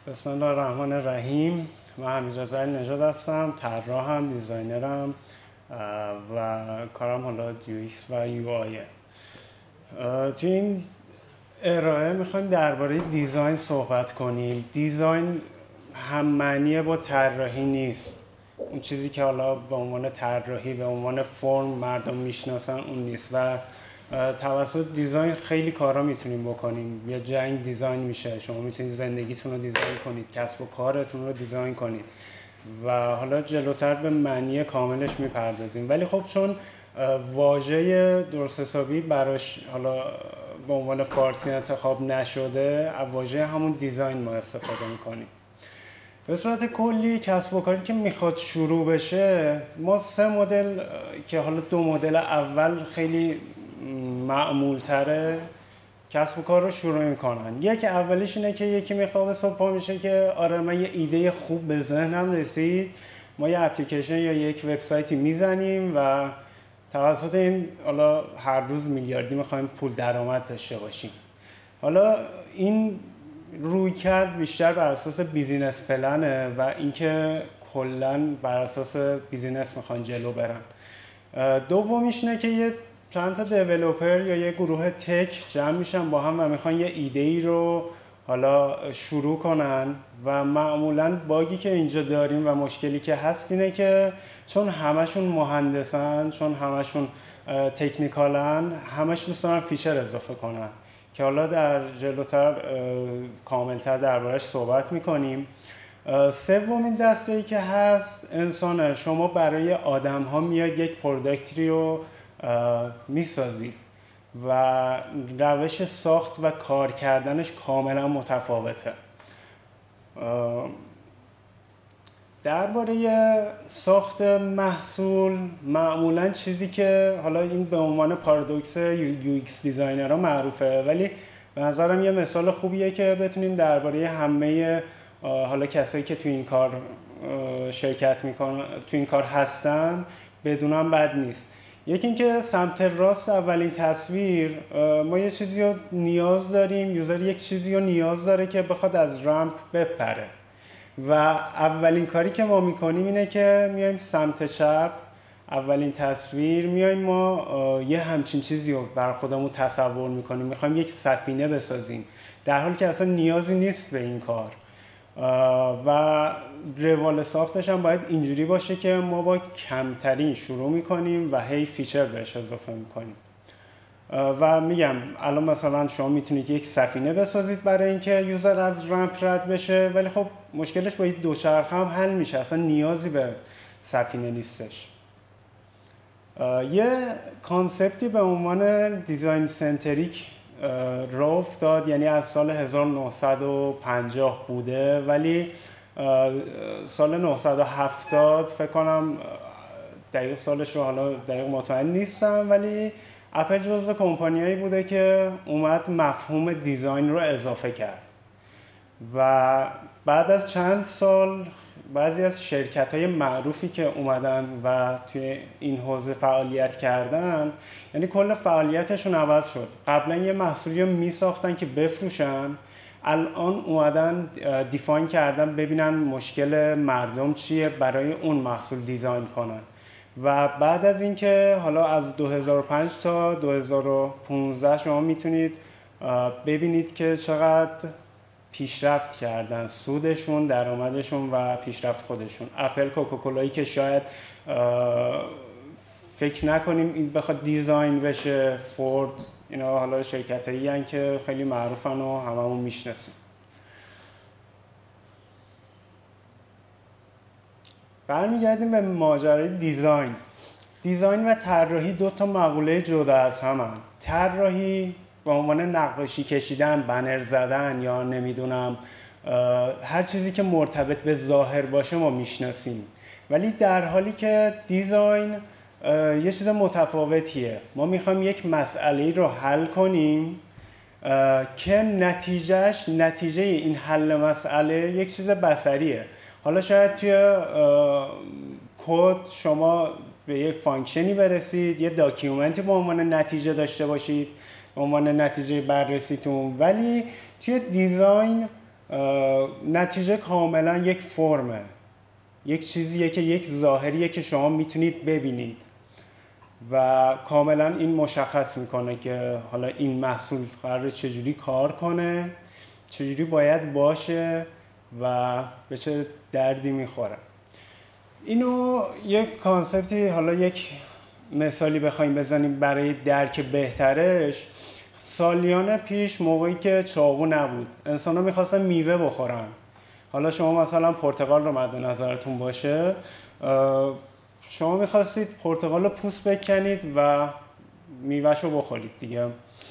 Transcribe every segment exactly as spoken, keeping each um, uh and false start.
بسم الله الرحمن الرحیم. من حمیدرضا نژاد هستم، طراحم، دیزاینرم و کارم حالا یو ایکس و یو آی. توی این ارائه میخوایم درباره دیزاین صحبت کنیم. دیزاین هم معنیه با طراحی نیست. اون چیزی که حالا به عنوان طراحی به عنوان فرم مردم میشناسن اون نیست و توسط دیزاین خیلی کارا میتونیم بکنیم. یا جنگ دیزاین میشه، شما میتونید زندگیتون رو دیزاین کنید، کسب و کارتون رو دیزاین کنید و حالا جلوتر به معنی کاملش میپردازیم. ولی خب چون واژه درست حسابی براش حالا به عنوان فارسی انتخاب نشده، واژه همون دیزاین ما استفاده میکنیم. به صورت کلی کسب و کاری که میخواد شروع بشه، ما سه مدل که حالا دو مدل اول خیلی معمول تره کسب و کار رو شروع میکنن. یک اولیش اینه که یکی میخواد صبح پا میشه که آره من یه ایده خوب به ذهنم رسید، ما یه اپلیکیشن یا یک وبسایتی میزنیم و توسط این حالا هر روز میلیاردی میخوایم پول درآمد داشته باشیم. حالا این روی کرد بیشتر بر اساس بیزینس پلنه و اینکه کلا بر اساس بیزینس میخوان جلو برن. دومیش اینه که یه چند تا دیولپر یا یه گروه تک جمع میشن با هم و میخوان یه ایده ای رو حالا شروع کنن و معمولا باگی که اینجا داریم و مشکلی که هست اینه که چون همشون مهندسن، چون همشون تکنیکالن، همش دوست دارن فیچر اضافه کنن که حالا در جلوتر کاملتر دربارش صحبت میکنیم. سومین دسته‌ای که هست انسانه. شما برای آدم ها میاد یک پروداکتی رو میسازید و روش ساخت و کار کردنش کاملا متفاوته. درباره ساخت محصول معمولا چیزی که حالا این به عنوان پارادوکس یو ایکس دیزاینرها معروفه، ولی به نظرم یه مثال خوبیه که بتونیم درباره همه حالا کسایی که تو این کار شرکت میکنن، تو این کار هستن بدونم بد نیست. یکی اینکه سمت راست اولین تصویر، ما یه چیزی رو نیاز داریم، یوزر یک چیزی رو نیاز داره که بخواد از رمپ بپره و اولین کاری که ما میکنیم اینه که میایم سمت چپ، اولین تصویر میایم ما یه همچین چیزی رو بر خودمون تصور میکنیم، میخوایم یک سفینه بسازیم در حالی که اصلا نیازی نیست به این کار و روال ساختش هم باید اینجوری باشه که ما با کمترین شروع میکنیم و هی فیچر بهش اضافه میکنیم. و میگم الان مثلا شما میتونید یک سفینه بسازید برای اینکه یوزر از رمپ رد بشه، ولی خب مشکلش با این دوچرخه هم حل میشه، اصلا نیازی به سفینه نیستش. یه کانسپتی به عنوان دیزاین سنتریک راه افتاد، یعنی از سال هزار و نهصد و پنجاه بوده، ولی سال نهصد و هفتاد فکر کنم دقیق سالش رو حالا دقیق مطمئن نیستم، ولی اپل جزو کمپانیایی بوده که اومد مفهوم دیزاین رو اضافه کرد و بعد از چند سال بعضی از شرکت‌های معروفی که اومدن و توی این حوزه فعالیت کردن، یعنی کل فعالیتشون عوض شد. قبلا یه محصولی رو میساختن که بفروشن، الان اومدن دیفاین کردن ببینن مشکل مردم چیه، برای اون محصول دیزاین کنن و بعد از اینکه حالا از دو هزار و پنج تا دو هزار و پانزده شما میتونید ببینید که چقدر پیشرفت کردن، سودشون، درآمدشون و پیشرفت خودشون. اپل، کوکاکولایی که شاید فکر نکنیم این بخواد دیزاین بشه، فورد، اینا حالا شرکتایی هستن که خیلی معروفن و هممون میشناسیم. برمیگردیم به ماجرای دیزاین. دیزاین و طراحی دو تا مقوله جدا از همن. طراحی به عنوان نقاشی کشیدن، بنر زدن یا نمیدونم هر چیزی که مرتبط به ظاهر باشه ما میشناسیم، ولی در حالی که دیزاین یه چیز متفاوتیه. ما میخوایم یک مسئله رو حل کنیم که نتیجهش نتیجه این حل مسئله یک چیز بصریه. حالا شاید توی کد شما به یه فانکشنی برسید، یه داکیومنتی به عنوان نتیجه داشته باشید به عنوان نتیجه بررسیتون، ولی توی دیزاین نتیجه کاملا یک فرمه، یک چیزیه که یک ظاهریه که شما میتونید ببینید و کاملا این مشخص میکنه که حالا این محصول قراره چجوری کار کنه، چجوری باید باشه و به چه دردی میخوره. اینو یک کانسپتی، حالا یک مثالی بخوایم بزنیم برای درک بهترش، سالیان پیش موقعی که چاقو نبود انسان ها میخواستن میوه بخورن. حالا شما مثلا پرتقال رو مد نظرتون باشه، شما میخواستید پرتقال رو پوست بکنید و میوهش رو بخورید دیگه.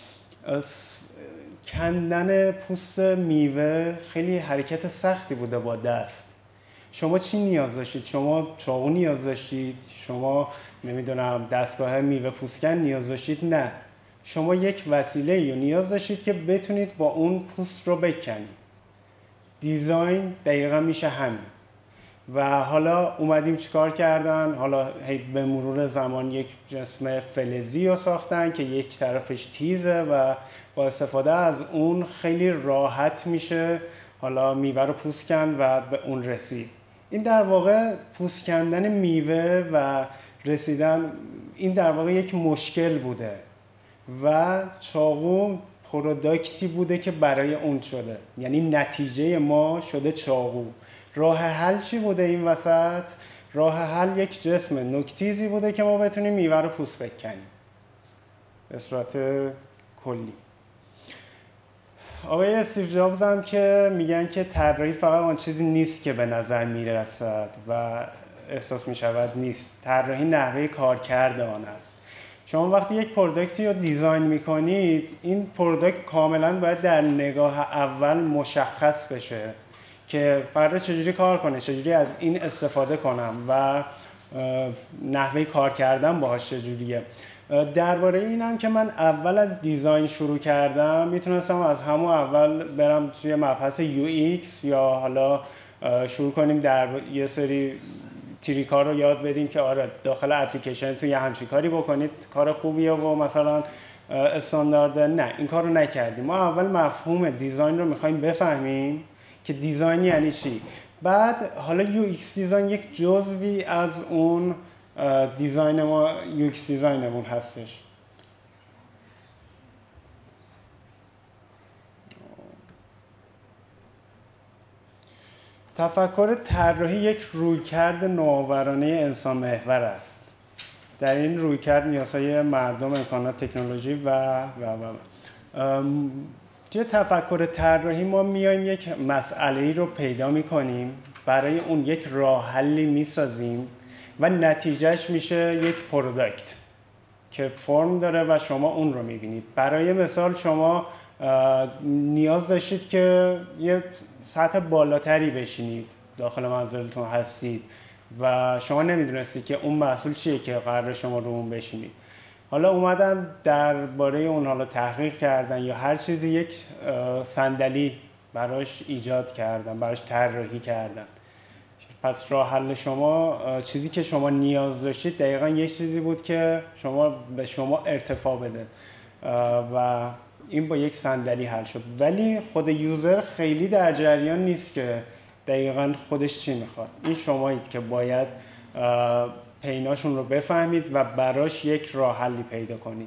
کندن پوست میوه خیلی حرکت سختی بوده با دست. شما چی نیاز داشتید؟ شما چاقو نیاز داشتید؟ شما نمیدونم دستگاه میوه پوستکن نیاز داشتید؟ نه، شما یک وسیله رو نیاز داشتید که بتونید با اون پوست رو بکنید. دیزاین دقیقا میشه همین. و حالا اومدیم چیکار کردن؟ حالا به مرور زمان یک جسم فلزی رو ساختن که یک طرفش تیزه و با استفاده از اون خیلی راحت میشه حالا میوه رو پوست کن و به اون رسید. این در واقع پوست کندن میوه و رسیدن، این در واقع یک مشکل بوده و چاقو پروداکتی بوده که برای اون شده، یعنی نتیجه ما شده چاقو. راه حل چی بوده این وسط؟ راه حل یک جسم نوک‌تیزی بوده که ما بتونیم میوه رو پوست بکنیم به صورت کلی. آقای استیو جابز هم که میگن که طراحی فقط آن چیزی نیست که به نظر میرسد و احساس میشود نیست، طراحی نحوه کارکرد آن است. شما وقتی یک پروداکتی رو دیزاین میکنید، این پروداکت کاملا باید در نگاه اول مشخص بشه که قراره چجوری کار کنه، چجوری از این استفاده کنم و نحوه کار کردن باهاش چجوریه. درباره اینم که من اول از دیزاین شروع کردم، میتونستم از همون اول برم توی مبحث یو ایکس یا حالا شروع کنیم در یه سری تریکا رو یاد بدیم که آره داخل اپلیکیشن تو یه همچین کاری بکنید کار خوبیه و مثلا استاندارده. نه، این کار رو نکردیم. ما اول مفهوم دیزاین رو میخوایم بفهمیم که دیزاین یعنی چی. بعد حالا یو ایکس دیزاین یک جزوی از اون دیزاین ما، یو ایکس دیزاینمون هستش. تفکر طراحی یک رویکرد نوآورانه انسان محور است. در این رویکرد نیازهای مردم، امکانات، تکنولوژی و و و توی تفکر طراحی ما میایم یک مسئله‌ای رو پیدا می‌کنیم، برای اون یک راه حلی می‌سازیم و نتیجهش میشه یک پروداکت که فرم داره و شما اون رو می‌بینید. برای مثال شما نیاز داشتید که یه سطح بالاتری بشینید، داخل منزلتون هستید و شما نمیدونستید که اون محصول چیه که قراره شما رو اون بشینید. حالا اومدن درباره اون حالا تحقیق کردن یا هر چیزی یک صندلی براش ایجاد کردن، براش طراحی کردن. پس راه حل شما، چیزی که شما نیاز داشتید دقیقاً یک چیزی بود که شما به شما ارتفاع بده و این با یک صندلی حل شد. ولی خود یوزر خیلی در جریان نیست که دقیقاً خودش چی میخواد. این شمایید که باید پیناشون رو بفهمید و براش یک راه حلی پیدا کنید.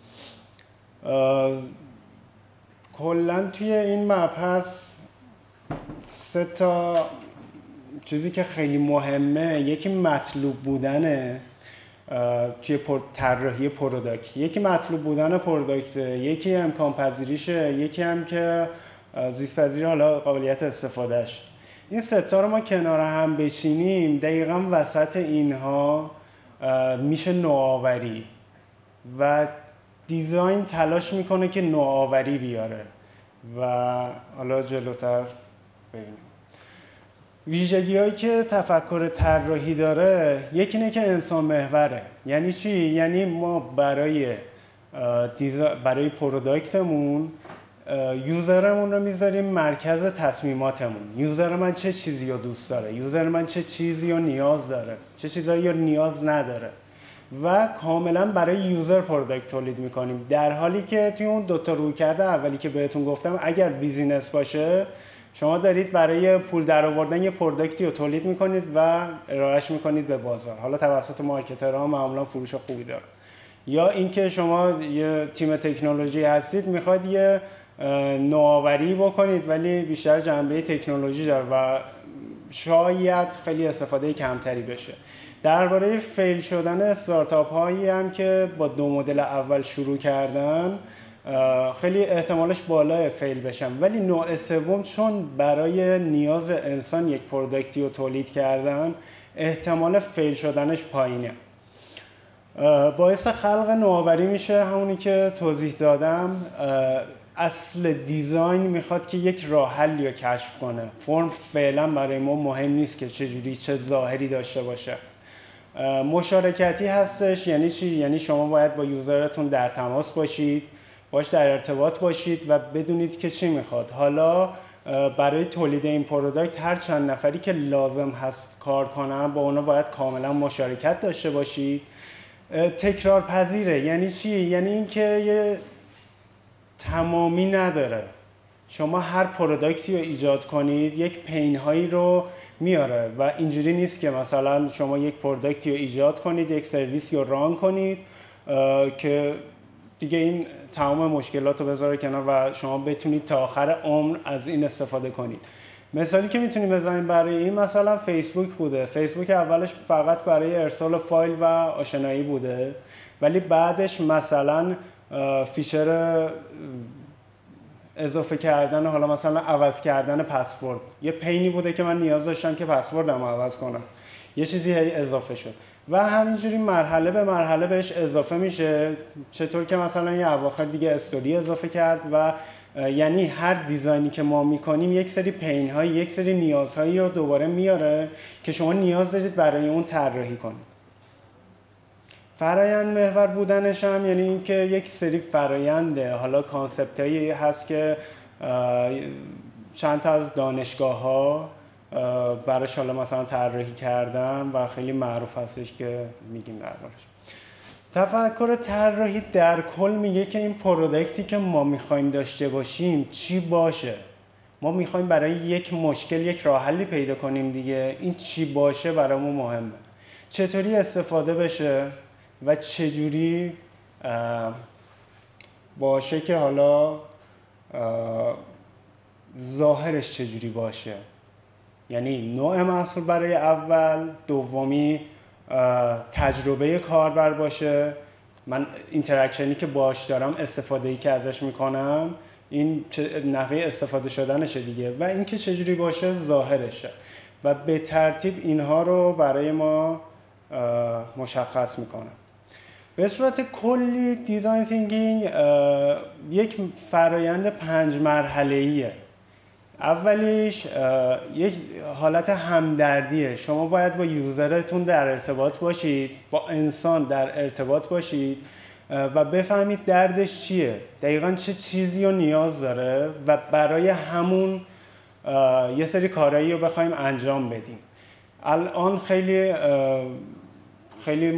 کلاً توی این مبحث سه تا چیزی که خیلی مهمه، یکی مطلوب بودنه توی طراحی پروداکت، یکی مطلوب بودن پروداکت، یکی امکان پذیریشه، یکی هم که زیست پذیری حالا قابلیت استفادهش. این سه تا رو ما کنار هم بچینیم، دقیقاً وسط اینها میشه نوآوری و دیزاین تلاش میکنه که نوآوری بیاره. و حالا جلوتر ببینیم ویژگی هایی که تفکر طراحی داره. یکی اینه که انسان محوره. یعنی چی؟ یعنی ما برای برای پروداکتمون یوزرمون رو میذاریم مرکز تصمیماتمون. یوزر من چه چیزی رو دوست داره، یوزر من چه چیزی رو نیاز داره، چه چیزایی رو نیاز نداره و کاملا برای یوزر پروداکت تولید میکنیم. در حالی که توی اون دوتا رویکرد اولی که بهتون گفتم، اگر بیزینس باشه شما دارید برای پول درآوردن یه پروداکتی رو تولید میکنید و ارائهش میکنید به بازار، حالا توسط مارکترها معمولا فروش خوبی داره. یا اینکه شما یه تیم تکنولوژی هستید میخواد یه نوآوری بکنید ولی بیشتر جنبه تکنولوژی داره و شاید خیلی استفاده کمتری بشه. درباره فیل شدن استارتاپ هایی هم که با دو مدل اول شروع کردن خیلی احتمالش بالاه فیل بشن، ولی نوع سوم چون برای نیاز انسان یک پروداکتی رو تولید کردن احتمال فیل شدنش پایینه. باعث خلق نوآوری میشه همونی که توضیح دادم. اصل دیزاین میخواد که یک راه حلی رو کشف کنه. فرم فعلا برای ما مهم نیست که چه جوری چه ظاهری داشته باشه. مشارکتی هستش. یعنی چی؟ یعنی شما باید با یوزرتون در تماس باشید، باش در ارتباط باشید و بدونید که چی میخواد. حالا برای تولید این پروداکت هر چند نفری که لازم هست کار کنن با اونا باید کاملا مشارکت داشته باشید. تکرار پذیره. یعنی چی؟ یعنی اینکه یه تمامی نداره. شما هر پروداکتی رو ایجاد کنید یک پین هایی رو میاره و اینجوری نیست که مثلا شما یک پروداکتی رو ایجاد کنید، یک سرویسی رو ران کنید که دیگه این تمام مشکلات رو بذاره کنار و شما بتونید تا آخر عمر از این استفاده کنید. مثالی که میتونیم بزنیم برای این مثلا فیسبوک بوده. فیسبوک اولش فقط برای ارسال فایل و آشنایی بوده، ولی بعدش مثلا فیچر اضافه کردن، حالا مثلا عوض کردن پسورد، یه پینی بوده که من نیاز داشتم که پسوردم رو عوض کنم، یه چیزی هی اضافه شد و همینجوری مرحله به مرحله بهش اضافه میشه. چطور که مثلا یه اواخر دیگه استوری اضافه کرد و یعنی هر دیزاینی که ما میکنیم یک سری پین های، یک سری نیازهایی رو دوباره میاره که شما نیاز دارید برای اون طراحی کنید. فرایند محور بودنش هم یعنی اینکه یک سری فراینده، حالا کانسپت هایی هست که چند تا از دانشگاه ها براش حالا مثلا طراحی کردن و خیلی معروف هستش که میگیم دربارش. تفکر طراحی در کل میگه که این پروداکتی که ما میخوایم داشته باشیم چی باشه. ما میخوایم برای یک مشکل یک راه حلی پیدا کنیم دیگه. این چی باشه برامون مهمه. چطوری استفاده بشه و چجوری باشه که حالا ظاهرش چجوری باشه. یعنی نوع محصول برای اول، دومی تجربه کاربر باشه، من اینتراکشنی که باش دارم، استفاده‌ای که ازش میکنم، این نحوه استفاده شدنشه دیگه، و اینکه چجوری باشه ظاهرشه و به ترتیب اینها رو برای ما مشخص میکنم. به صورت کلی دیزاین تینکینگ یک فرایند پنج مرحله‌ایه. اولیش یک حالت همدردیه. شما باید با یوزرتون در ارتباط باشید، با انسان در ارتباط باشید و بفهمید دردش چیه، دقیقاً چه چیزی رو نیاز داره و برای همون یه سری کارایی رو بخوایم انجام بدیم. الان خیلی خیلی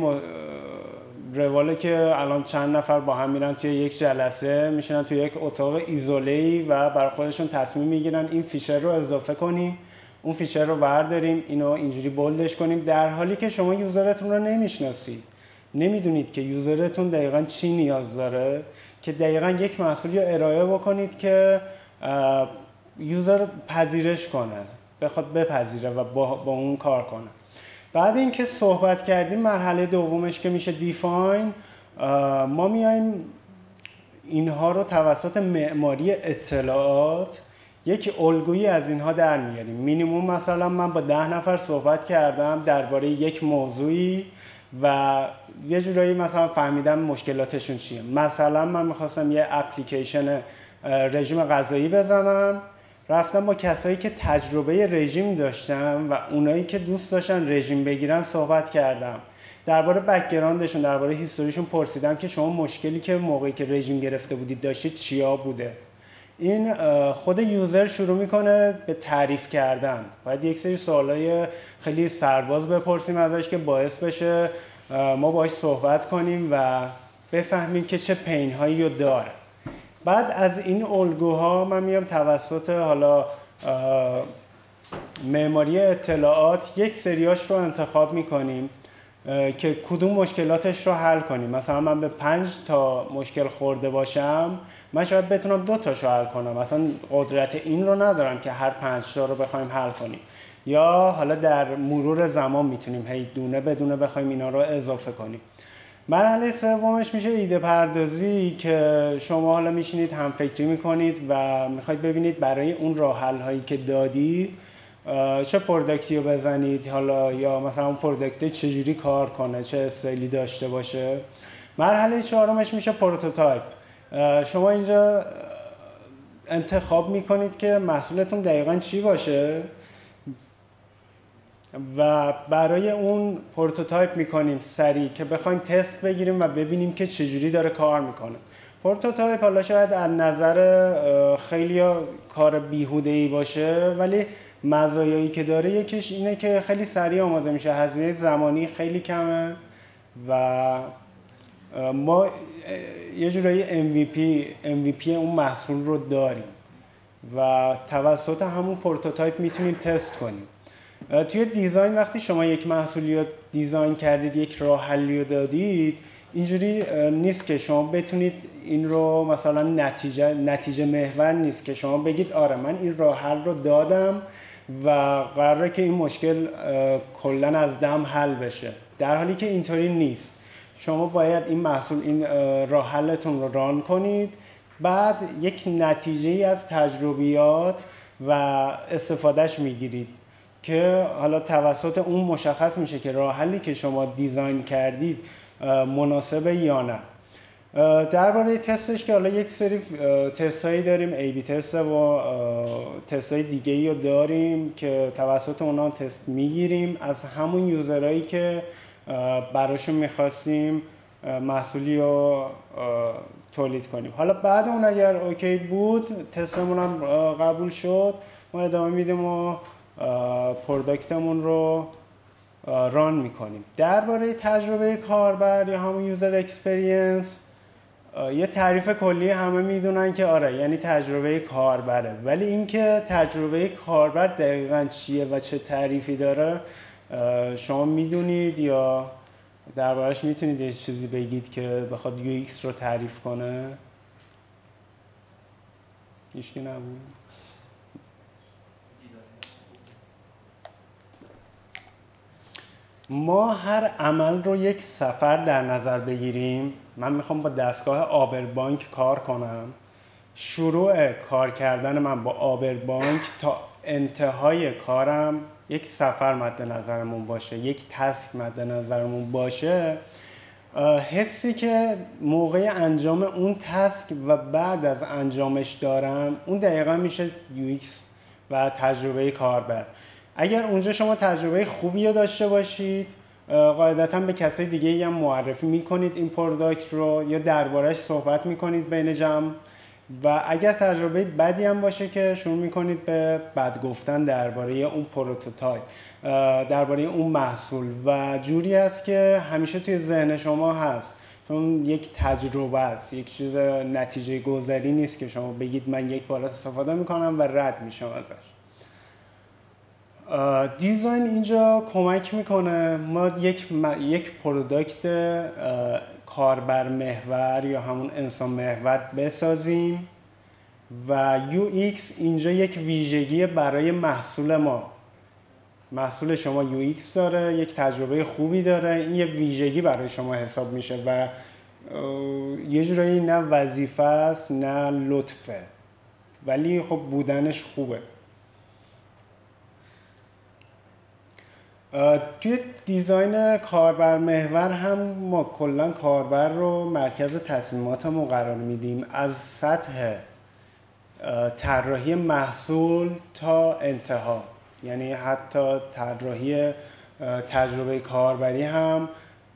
رواله که الان چند نفر با هم میرن توی یک جلسه، میشینن توی یک اتاق ایزوله‌ای و برای خودشون تصمیم میگیرن این فیچر رو اضافه کنیم، اون فیچر رو برداریم، اینو اینجوری بولدش کنیم، در حالی که شما یوزرتون رو نمیشناسید. نمیدونید که یوزرتون دقیقاً چی نیاز داره که دقیقاً یک محصولی رو ارائه بکنید که یوزر پذیرش کنه، بخواد بپذیره و با, با اون کار کنه. بعد اینکه صحبت کردیم، مرحله دومش که میشه دیفاین، ما میایم اینها رو توسط معماری اطلاعات یک الگویی از اینها در میاریم. مینیموم مثلا من با ده نفر صحبت کردم درباره یک موضوعی و یه جورایی مثلا فهمیدم مشکلاتشون چیه. مثلا من میخواستم یه اپلیکیشن رژیم غذایی بزنم، رفتم با کسایی که تجربه رژیم داشتن و اونایی که دوست داشتن رژیم بگیرن صحبت کردم. درباره بک‌گراندشون، درباره هیستوریشون پرسیدم که شما مشکلی که موقعی که رژیم گرفته بودید داشتید چیا بوده. این خود یوزر شروع میکنه به تعریف کردن. باید یک سری سوالای خیلی سرباز بپرسیم ازش که باعث بشه ما باهاش صحبت کنیم و بفهمیم که چه پین هایی رو داره. بعد از این الگوها من میام توسط حالا معماری اطلاعات یک سریاش رو انتخاب میکنیم که کدوم مشکلاتش رو حل کنیم. مثلا من به پنج تا مشکل خورده باشم، من شاید بتونم دو تاش رو حل کنم، مثلا قدرت این رو ندارم که هر پنج تا رو بخوایم حل کنیم. یا حالا در مرور زمان میتونیم هی دونه بدونه بخوایم اینا رو اضافه کنیم. مرحله سومش میشه ایده پردازی که شما حالا میشینید هم فکری میکنید و میخواید ببینید برای اون راه حل هایی که دادید چه پروداکتی رو بزنید، حالا یا مثلا اون پروداکت چجوری کار کنه، چه استایلی داشته باشه. مرحله چهارمش میشه پروتوتایپ. شما اینجا انتخاب میکنید که محصولتون دقیقاً چی باشه و برای اون پروتوتایپ میکنیم سریع که بخوایم تست بگیریم و ببینیم که چجوری داره کار میکنه. پروتوتایپ حالا شاید از نظر خیلی کار بیهوده‌ای باشه، ولی مزایایی که داره یکیش اینه که خیلی سریع آماده میشه، هزینه زمانی خیلی کمه و ما یه جورایی ام وی پی ام وی پی اون محصول رو داریم و توسط همون پروتوتایپ میتونیم تست کنیم. توی دیزاین وقتی شما یک محصولی رو دیزاین کردید، یک راه حلی رو دادید، اینجوری نیست که شما بتونید این رو مثلا نتیجه نتیجه محور نیست که شما بگید آره من این راه حل رو دادم و قراره که این مشکل کلا از دم حل بشه، در حالی که اینطوری نیست. شما باید این محصول این راه حلتون رو ران کنید، بعد یک نتیجه از تجربیات و استفادهش میگیرید که حالا توسط اون مشخص میشه که راه حلی که شما دیزاین کردید مناسبه یا نه. درباره تستش که حالا یک سری تست هایی داریم، ای بی تست و تست های دیگه ای رو داریم که توسط اونا تست میگیریم از همون یوزرهایی که براشون میخواستیم محصولی رو تولید کنیم. حالا بعد اون اگر اوکی بود، تستمون هم قبول شد، ما ادامه میدیم و پروداکتمون رو ران میکنیم. درباره تجربه کاربر یا همون یوزر اکسپریانس یه تعریف کلی همه میدونن که آره یعنی تجربه کاربره، ولی اینکه تجربه کاربر دقیقاً چیه و چه تعریفی داره شما میدونید یا دربارش میتونید یه چیزی بگید که بخواد یو ایکس رو تعریف کنه؟ هیچکی نبود؟ ما هر عمل رو یک سفر در نظر بگیریم. من میخوام با دستگاه آبربانک کار کنم. شروع کار کردن من با آبربانک تا انتهای کارم یک سفر مد نظرمون باشه، یک تسک مد نظرمون باشه. حسی که موقع انجام اون تسک و بعد از انجامش دارم، اون دقیقا میشه یو ایکس و تجربه کاربر. اگر اونجا شما تجربه خوبی رو داشته باشید، قاعدتاً به کسای دیگه هم معرفی میکنید این پروداکت رو یا درباره‌اش صحبت میکنید بین جمع، و اگر تجربه بدی هم باشه که شروع میکنید به بد گفتن درباره اون پروتوتایپ، درباره اون محصول، و جوری است که همیشه توی ذهن شما هست، چون یک تجربه است، یک چیز نتیجه گذری نیست که شما بگید من یک بار استفاده میکنم و رد میشم ازش. دیزاین اینجا کمک میکنه ما یک یک پروداکت کاربر محور یا همون انسان محور بسازیم و یو ایکس اینجا یک ویژگی برای محصول ما. محصول شما یو ایکس داره، یک تجربه خوبی داره، این یک ویژگی برای شما حساب میشه و یه جورایی نه وظیفه است نه لطفه، ولی خب بودنش خوبه. توی دیزاین کاربر محور هم ما کلا کاربر رو مرکز تصمیماتمون قرار میدیم، از سطح طراحی محصول تا انتها، یعنی حتی طراحی تجربه کاربری هم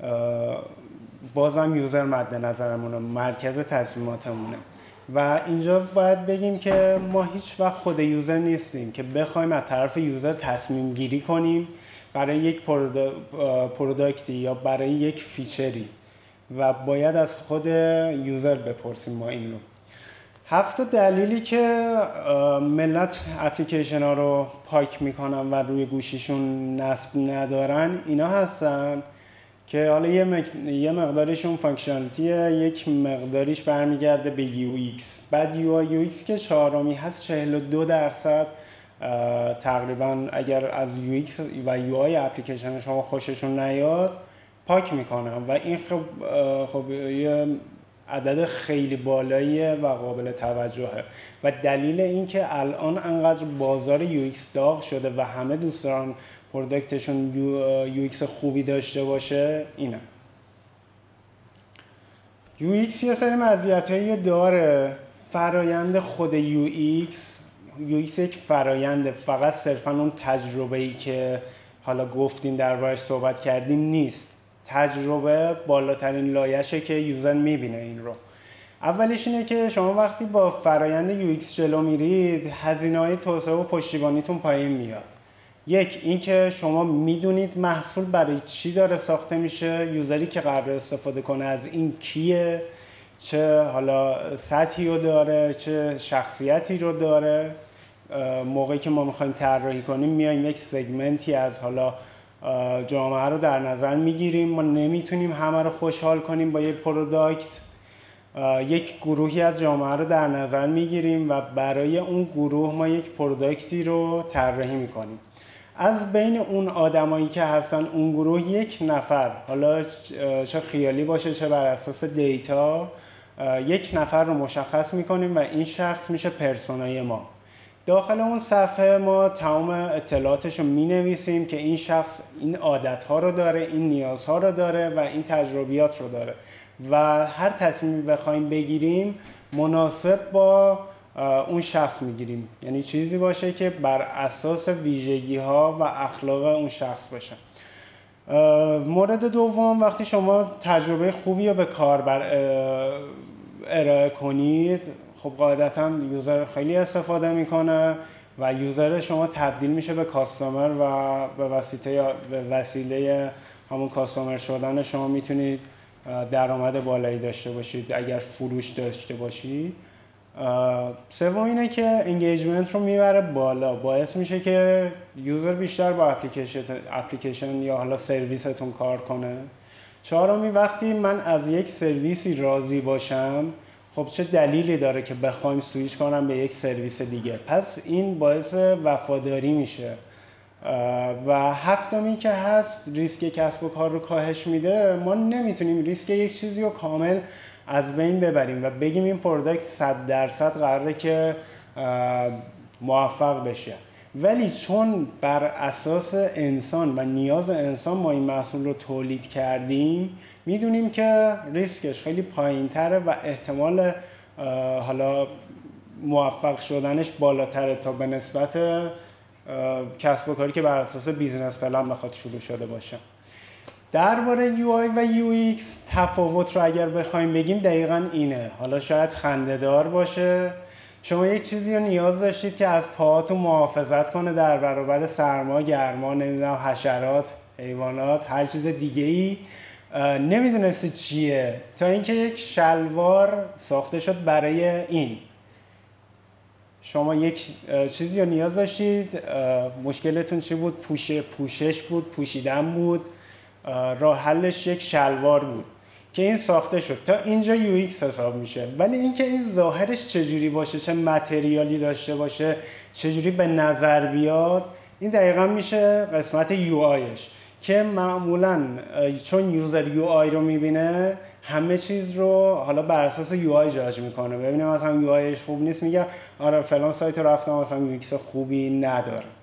بازم یوزر مد نظرمونه، مرکز تصمیماتمونه. و اینجا باید بگیم که ما هیچ وقت خود یوزر نیستیم که بخوایم از طرف یوزر تصمیم گیری کنیم برای یک پروداکتی یا برای یک فیچری، و باید از خود یوزر بپرسیم ما این رو. هفت دلیلی که ملت اپلیکیشن ها رو پاک میکنن و روی گوشیشون نصب ندارن اینا هستن که حالا یه, مق... یه مقداریشون فانکشنالیتیه، یک مقداریش برمیگرده به یو ایکس. بعد یو آی یو ایکس که چهارمی هست چهل و دو درصد تقریبا اگر از یو ایکس و یو آی اپلیکیشن شما خوششون نیاد پاک میکنن و این خب, خب یه عدد خیلی بالاییه و قابل توجهه و دلیل این که الان انقدر بازار یو ایکس داغ شده و همه دوست دارن پروداکتشون یو, یو ایکس خوبی داشته باشه اینه. یو ایکس یه سری مزیتایی داره. فرایند خود یو ایکس یو ایکس یک فراینده، فقط صرفا اون تجربه‌ای که حالا گفتیم دربارش صحبت کردیم نیست. تجربه بالاترین لایشه که یوزر میبینه این رو. اولیش اینه که شما وقتی با فرایند یو ایکس جلو میرید هزینه‌های توسعه و پشتیبانیتون پایین میاد. یک اینکه شما میدونید محصول برای چی داره ساخته میشه، یوزری که قراره استفاده کنه از این کیه، چه حالا سطحی رو داره، چه شخصیتی رو داره. موقعی که ما میخوایم طراحی کنیم میایم یک سگمنتی از حالا جامعه رو در نظر میگیریم. ما نمیتونیم همه رو خوشحال کنیم با یک پروداکت. یک گروهی از جامعه رو در نظر میگیریم و برای اون گروه ما یک پروداکتی رو طراحی میکنیم. از بین اون آدمایی که هستن اون گروه یک نفر، حالا چه خیالی باشه چه بر اساس دیتا، یک نفر رو مشخص میکنیم و این شخص میشه پرسونای ما. داخل اون صفحه ما تمام اطلاعاتش رو می نویسیم که این شخص این عادتها رو داره، این نیازها رو داره و این تجربیات رو داره و هر تصمیمی بخوایم بگیریم مناسب با اون شخص میگیریم، یعنی چیزی باشه که بر اساس ویژگی ها و اخلاق اون شخص باشه. مورد دوم، وقتی شما تجربه خوبی رو به کاربر ارائه کنید خب قاعدتا یوزر خیلی استفاده میکنه و یوزر شما تبدیل میشه به کاستومر و به وسیله به وسیله همون کاستومر شدن شما میتونید درآمد بالایی داشته باشید اگر فروش داشته باشید. سوم اینه که انگیجمنت رو میبره بالا، باعث میشه که یوزر بیشتر با اپلیکیشن اپلیکیشن یا حالا سرویستون کار کنه. چهارمی، وقتی من از یک سرویسی راضی باشم خب چه دلیلی داره که بخوایم سویچ کنم به یک سرویس دیگه، پس این باعث وفاداری میشه. و هفتمی که هست ریسک کسب و کار رو کاهش میده. ما نمیتونیم ریسک یک چیزی رو کامل از بین ببریم و بگیم این پروداکت صد درصد قراره که موفق بشه، ولی چون بر اساس انسان و نیاز انسان ما این محصول رو تولید کردیم میدونیم که ریسکش خیلی پایین تره و احتمال حالا موفق شدنش بالاتره تا به نسبت کسب و کاری که بر اساس بیزنس پلن بخواد شروع شده باشه. درباره یو آی و یو ایکس تفاوت رو اگر بخوایم بگیم دقیقاً اینه. حالا شاید خنده‌دار باشه، شما یک چیزی رو نیاز داشتید که از پاهاتون محافظت کنه در برابر سرما، گرما، نمیدونم حشرات، حیوانات، هر چیز دیگه‌ای، نمیدونستید چیه تا اینکه یک شلوار ساخته شد برای این. شما یک چیزی رو نیاز داشتید، مشکلتون چی بود؟ پوش پوشش بود، پوشیدن بود، راه حلش یک شلوار بود که این ساخته شد. تا اینجا یو ایکس حساب میشه. ولی اینکه این ظاهرش چجوری باشه، چه متریالی داشته باشه، چجوری به نظر بیاد، این دقیقا میشه قسمت یو آیش که معمولا چون یوزر یو آی رو میبینه همه چیز رو حالا بر اساس یو آی جاج میکنه. ببینه مثلا یو آیش خوب نیست میگه آره فلان سایت رو رفتم مثلا یو ایکس خوبی نداره.